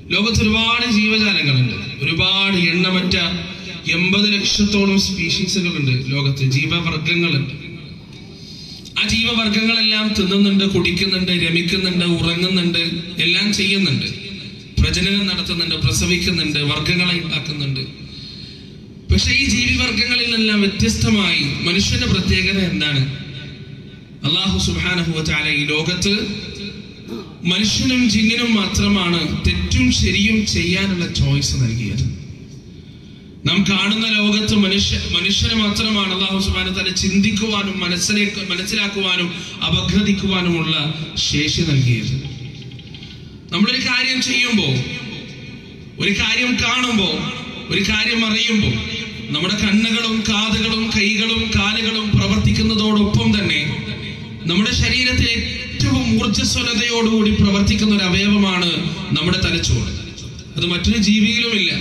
ലോകത്ത് ഒരുപാട് ജീവജാലങ്ങളുണ്ട്. ഒരുപാട് എണ്ണമറ്റ 80 ലക്ഷത്തോളം സ്പീഷീസുകളുണ്ട് ലോകത്ത്. ജീവവർഗങ്ങളുണ്ട്. ആ ജീവവർഗങ്ങളെല്ലാം തിന്നുന്നുണ്ട്, കുടിക്കുന്നുണ്ട്, രമിക്കുന്നുണ്ട്, ഉറങ്ങുന്നുണ്ട്, എല്ലാം ചെയ്യുന്നുണ്ട്. പ്രജനനം നടത്തുന്നുണ്ട്, പ്രസവിക്കുന്നുണ്ട്, വർഗങ്ങളെ ഉണ്ടാക്കുന്നുണ്ട്. പക്ഷെ ഈ ജീവിവർഗങ്ങളിൽ നിന്നെല്ലാം വ്യത്യസ്തമായി മനുഷ്യന്റെ പ്രത്യേകത എന്താണ്? അല്ലാഹു സുബ്ഹാനഹു വ തആല ഈ ലോകത്ത് മനുഷ്യനും ജിന്നിനും മാത്രമാണ് തെറ്റും ശരിയും ചെയ്യാനുള്ള ചോയ്സ് നൽകിയത്. നാം കാണുന്ന ലോകത്ത് മനുഷ്യന് മാത്രമാണ് അല്ലാഹു സുബ്ഹാനഹു വ തആല ചിന്തിക്കുവാനും മനസ്സിലാക്കുവാനും അപഗ്രഥിക്കുവാനുമുള്ള ശേഷി നൽകിയത്. നമ്മളൊരു കാര്യം ചെയ്യുമ്പോൾ, ഒരു കാര്യം കാണുമ്പോൾ, ഒരു കാര്യം അറിയുമ്പോൾ നമ്മുടെ കണ്ണുകളും കാതുകളും കൈകളും കാലുകളും പ്രവർത്തിക്കുന്നതോടൊപ്പം തന്നെ നമ്മുടെ ശരീരത്തിലെ ഏറ്റവും ഊർജ്ജസ്വലതയോടുകൂടി പ്രവർത്തിക്കുന്ന ഒരു അവയവമാണ് നമ്മുടെ തലച്ചോറ്. അത് മറ്റൊരു ജീവിയിലുമില്ല.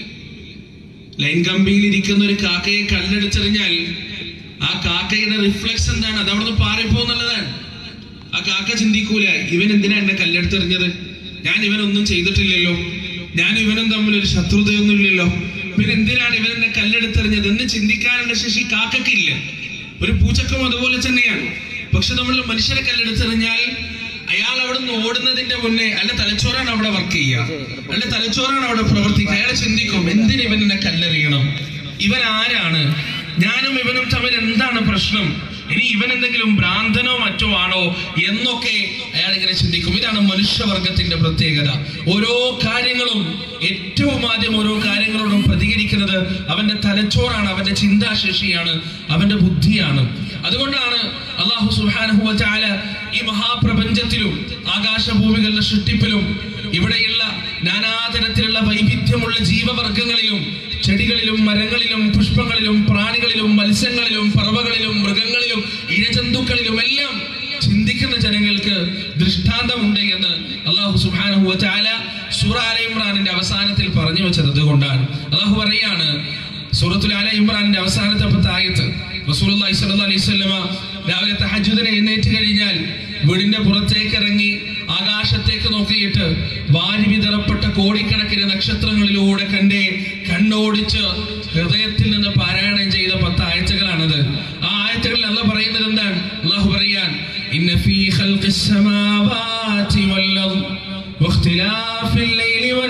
ലൈൻ കമ്പിയിൽ ഇരിക്കുന്ന ഒരു കാക്കയെ കല്ലെടുത്തെറിഞ്ഞാൽ ആ കാക്കയുടെ റിഫ്ലക്സ് എന്താണ്? അത് അവിടുന്ന് പാറിപ്പോന്നുള്ളതാണ്. ആ കാക്ക ചിന്തിക്കൂല, ഇവൻ എന്തിനാ എന്നെ കല്ലെടുത്തെറിഞ്ഞത്, ഞാൻ ഇവനൊന്നും ചെയ്തിട്ടില്ലല്ലോ, ഞാൻ ഇവനും തമ്മിൽ ഒരു ശത്രുതയൊന്നും ഇല്ലല്ലോ, പിന്നെ എന്തിനാണ് ഇവൻ എന്നെ കല്ലെടുത്തെറിഞ്ഞത് എന്ന് ചിന്തിക്കാനുള്ള ശേഷി കാക്കയ്ക്കില്ല. ഒരു പൂച്ചക്കും അതുപോലെ തന്നെയാണ്. പക്ഷെ നമ്മൾ മനുഷ്യരെ കല്ലെടുത്തെറിഞ്ഞാൽ അയാൾ അവിടെ നിന്ന് ഓടുന്നതിന്റെ മുന്നേ അയാളുടെ തലച്ചോറാണ് അവിടെ വർക്ക് ചെയ്യുക, അയാളുടെ തലച്ചോറാണ് അവിടെ പ്രവർത്തിക്കുക. അയാൾ ചിന്തിക്കും, എന്തിന് ഇവൻ എന്നെ കല്ലെറിയണം, ഇവൻ ആരാണ്, ഞാനും ഇവനും തമ്മിൽ എന്താണ് പ്രശ്നം, ഇനി ഇവൻ എന്തെങ്കിലും ഭ്രാന്തനോ മറ്റോ ആണോ എന്നൊക്കെ അയാൾ ഇങ്ങനെ ചിന്തിക്കും. ഇതാണ് മനുഷ്യവർഗത്തിന്റെ പ്രത്യേകത. ഓരോ കാര്യങ്ങളും ഏറ്റവും ആദ്യം ഓരോ കാര്യങ്ങളോടും പ്രതികരിക്കുന്നത് അവന്റെ തലച്ചോറാണ്, അവന്റെ ചിന്താശേഷിയാണ്, അവന്റെ ബുദ്ധിയാണ്. അതുകൊണ്ടാണ് അല്ലാഹു സുബ്ഹാനഹു വ തആല ഈ മഹാപ്രപഞ്ചത്തിലും ആകാശഭൂമികളുടെ സൃഷ്ടിപ്പിലും ഇവിടെയുള്ള നാനാതരത്തിലുള്ള വൈവിധ്യമുള്ള ജീവവർഗങ്ങളിലും ചെടികളിലും മരങ്ങളിലും പുഷ്പങ്ങളിലും പ്രാണികളിലും മത്സ്യങ്ങളിലും പറവകളിലും മൃഗങ്ങളിലും ഇഴജന്തുക്കളിലും എല്ലാം ചിന്തിക്കുന്ന ജനങ്ങൾക്ക് ദൃഷ്ടാന്തമുണ്ട് എന്ന് അല്ലാഹു സുബ്ഹാനഹു വ തആല സൂറ ആല ഇംറാനിന്റെ അവസാനത്തിൽ പറഞ്ഞു വെച്ചത്. അതുകൊണ്ടാണ് അല്ലാഹു പറയാണ് സൂറത്തുൽ ആല ഇംറാനിന്റെ അവസാനത്തെ 10 ആയത്ത്, റസൂലുള്ളാഹി സ്വല്ലല്ലാഹു അലൈഹി വസല്ലമ രാവിലെ തഹജ്ജുദിന് എഴുന്നേറ്റ് കഴിഞ്ഞാൽ വീടിന്റെ പുറത്തേക്ക് ഇറങ്ങി ആകാശത്തേക്ക് നോക്കിയിട്ട് വാരി വിതറപ്പെട്ട കോടിക്കണക്കിന് നക്ഷത്രങ്ങളിലൂടെ കണ്ണോടിച്ച് ഹൃദയത്തിൽ നിന്ന് പാരായണം ചെയ്ത 10 ആയത്തുകളാണത്. ആ ആയത്തുകളിൽ അല്ലാഹു പറയുന്നത് എന്താണ്? അല്ലാഹു പറയാൻ, ഇന്ന ഫീ ഖൽഖിസ് സമാവാതി വൽ അർദ് വഖ്തിലാഫിൽ ലൈലി വൻ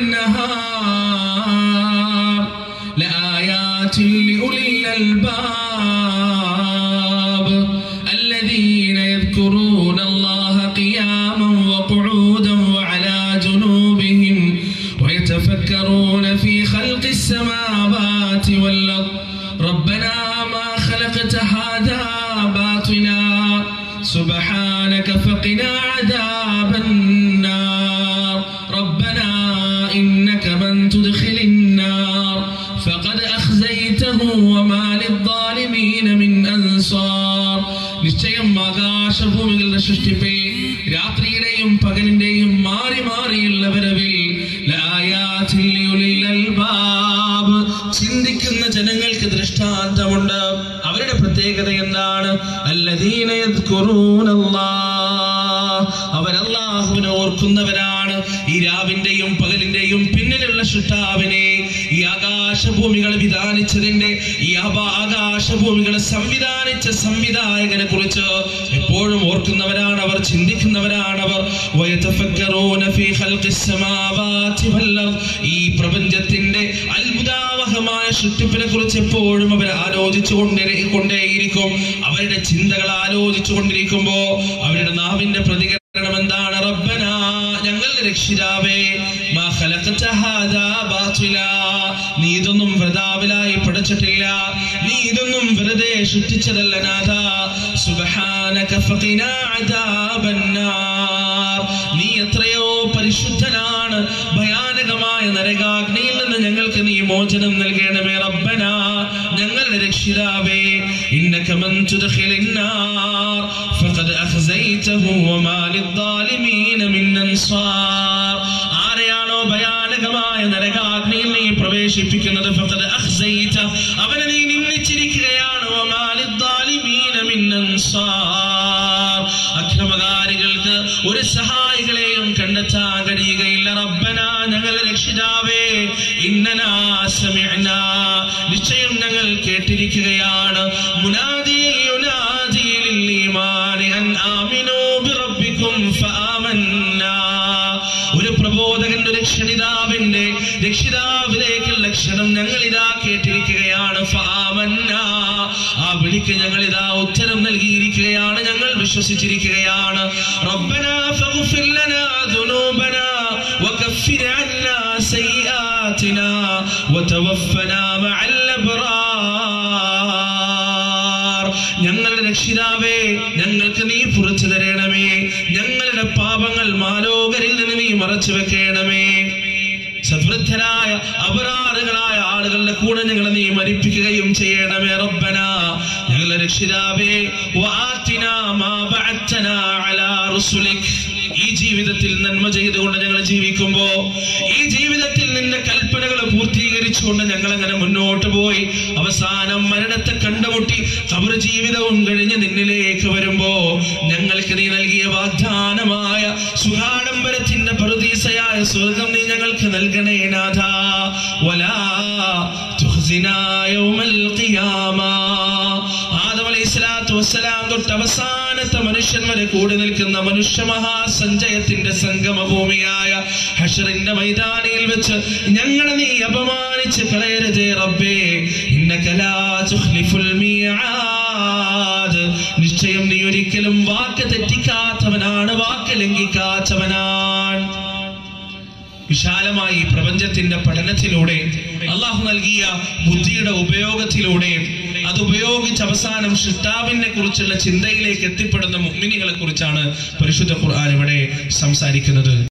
നഹാർ ലആയാതിൻ ലിഉലിൽ അൽബാബ് الذين يذكرون الله قياما وقعودا وعلى جنوبهم ويتفكرون في خلق السماوات والأرض ربنا ما خلقت هذا باطلا سبحانك فقنا عذاب النار ربنا إنك من تدخل النار فقد أخزيته وما للظالمين من أنصار. നിശ്ചയം ആകാശഭൂമികളുടെ സൃഷ്ടിപ്പിൽ രാത്രിയുടെയും പകലിന്റെയും മാറി മാറിയുള്ള വരവിൽ ചിന്തിക്കുന്ന ജനങ്ങൾക്ക് ദൃഷ്ടാന്തമുണ്ട്. അവരുടെ പ്രത്യേകത എന്താണ്? അല്ലദീന യദ്കുറൂനല്ലാഹ്, അവർ അല്ലാഹുവിനെ ഓർക്കുന്നവരാണ്. ഈ രാവിന്റെയും പകലിന്റെയും പിന്നിലുള്ള സൃഷ്ടാവിനെ, ഈ ആകാശഭൂമികളെ വിധാനിച്ചതിന്റെ, ഈ ആകാശഭൂമികളെ സംവിധാനിച്ച സംവിധായകനെ കുറിച്ച് എപ്പോഴും ഓർക്കുന്നവരാണ് അവർ, ചിന്തിക്കുന്നവരാണ് അവർ. വയതഫക്കറൂന ഫീ ഖൽഖിസ് സമാവാതി വൽ അർദ്, ഈ പ്രപഞ്ചത്തിന്റെ അത്ഭുതാവഹമായ സൃഷ്ടിപ്പിനെ കുറിച്ച് എപ്പോഴും അവർ ആലോചിച്ചുകൊണ്ടേയിരിക്കും. അവരുടെ ചിന്തകൾ ആലോചിച്ചുകൊണ്ടിരിക്കുമ്പോ അവരുടെ നാവിന്റെ പ്രതികരണം എന്താണ്? റബ്ബനാ, ഞങ്ങളുടെ രക്ഷിതാവേ, മാ ഖലഖത ഹാദാ ബാതിലാ, നീ ഇതൊന്നും വൃഥാവിലായി പഠിച്ചിട്ടില്ല, നീ ഇതൊന്നും വെറുതെ സൃഷ്ടിച്ചതല്ല നാഥാ. സുബ്ഹാനക ഫഖിനാ അദാബന്നാർ, നീ എത്രയോ പരിശുദ്ധനാണ്, ഭയാനകമായ നരകാഗ്നിയിൽ നിന്ന് ഞങ്ങൾക്ക് നീ മോചനം നൽകണമേ. റബ്ബനാ, ഞങ്ങളുടെ രക്ഷിതാവേ, ഇന്നക മൻ തുദ്ഖിലിന്നാർ ഫഖദ് അഖ്സൈതഹു വമാ ലിദ്ദാലിമീന മിൻ അൻസാർ, ആരെയാണോ ഭയാനകമായ നരകാഗ്നിയിൽ നീ പ്രവേശിപ്പിക്കുന്നത്, ഫഖദ് അഖ്സൈത, അവനെ നീ നിന്ദിച്ചിരിക്കുകയാണ്. വമാ ലിദ്ദാലിമീന മിൻ അൻസാർ, അക്രമകാരികൾക്ക് ഒരു സഹായികളെയും കണ്ടെത്താൻ കഴിയുകയില്ല. റബ്ബനാ, ഞങ്ങളുടെ രക്ഷിതാവേ ഇന്നനാ സമിഅനാ നിശ്ചയം ഞങ്ങൾ കേട്ടിരിക്കുകയാണ് മുനാദിയൻ യുനാദി ലിൽ ഈമാനി അൻ ആമിനൂ ബിറബ്ബികും ഫആമന്നാ ഒരു പ്രബോധകന്റെ രക്ഷിതാവിന്റെ രക്ഷിതാവിലേക്കുള്ള ക്ഷണം ഞങ്ങൾ ഇതാ കേട്ടിരിക്കുകയാണ് ഫആമന്നാ ആ വിളിക്ക് ഞങ്ങൾ ഇതാ ഉത്തരം നൽകിയിരിക്കുകയാണ് ഞങ്ങൾ വിശ്വസിച്ചിരിക്കുകയാണ് റബ്ബനാ ഫഗ്ഫിർ ലനാ ദുനൂബനാ വകഫിർ അന്നാ സയ്യിആതിനാ വതവഫനാ മഅൽ അബ്റാർ ഞങ്ങളുടെ രക്ഷിതാവേ ഞങ്ങൾക്ക് നീ പുറത്തു തരണമേ ഞങ്ങളുടെ പാപങ്ങൾ മാലോകരിൽ നിന്ന് നീ മറച്ചു വെക്കണമേ സദ്വൃദ്ധരായ അപരാധങ്ങളായ ആളുകളുടെ കൂടെ ഞങ്ങളെ നീ മരിപ്പിക്കുകയും ചെയ്യണമേ റബ്ബനാ ഞങ്ങളുടെ രക്ഷിതാവേ വആതിനാ മാ ബഅത്നാ അലാ റുസുലിക് ഈ ജീവിതത്തിൽ നന്മ ചെയ്തുകൊണ്ട് ഞങ്ങൾ ജീവിക്കുമ്പോ ഈ ജീവിതത്തിൽ നിന്റെ കൽപ്പനകൾ പൂർത്തീകരിച്ചുകൊണ്ട് ഞങ്ങൾ അങ്ങനെ മുന്നോട്ട് പോയി അവസാനം മരണത്തെ കണ്ടുമുട്ടി ഖബർ ജീവിതവും കഴിഞ്ഞ് നിന്നിലേക്ക് വരുമ്പോ ഞങ്ങൾക്ക് നീ നൽകിയ വാഗ്ദാനമായ സുഖാഡംബരത്തിന്റെ പറുദീസയായ സ്വർഗം നീ ഞങ്ങൾക്ക് നൽകണേ നാഥാ വലാ തുഖ്സിനാ യൗമൽ ഖിയാമ ആദം അലൈഹിസ്സലാത്തു വസ്സലാം തൊട്ട് അവസാനത്തെ മനുഷ്യൻ വരെ കൂടി നിൽക്കുന്ന മനുഷ്യ മഹാസഞ്ചയത്തിന്റെ സംഗമ ഭൂമിയായ ഹശ്റിന്റെ മൈതാനിയിൽ വെച്ച് ഞങ്ങളെ നീ അപമാനിച്ച് കളയരുതേ റബ്ബേ ഇന്നക ലാ തുഖ്ലിഫുൽ മിആദ് നിശ്ചയം നീ ഒരിക്കലും വാക്ക് തെറ്റിക്കാത്തവനാണ് വാക്ക് ലംഘിക്കാത്തവനാണ് വിശാലമായി പ്രപഞ്ചത്തിന്റെ പഠനത്തിലൂടെ അള്ളാഹു നൽകിയ ബുദ്ധിയുടെ ഉപയോഗത്തിലൂടെ അതുപയോഗിച്ച് അവസാനം സൃഷ്ടാവിനെ കുറിച്ചുള്ള ചിന്തയിലേക്ക് എത്തിപ്പെടുന്ന മുഅ്മിനീങ്ങളെ കുറിച്ചാണ് പരിശുദ്ധ ഖുർആൻ ഇവിടെ സംസാരിക്കുന്നത്.